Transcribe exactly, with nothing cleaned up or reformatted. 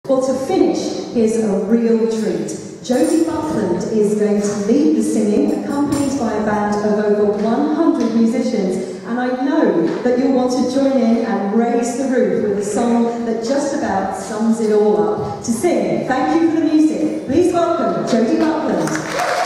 Well, to finish, here's a real treat. Jodie Buckland is going to lead the singing, accompanied by a band of over one hundred musicians, and I know that you'll want to join in and raise the roof with a song that just about sums it all up. To sing, thank you for the music. Please welcome Jodie Buckland.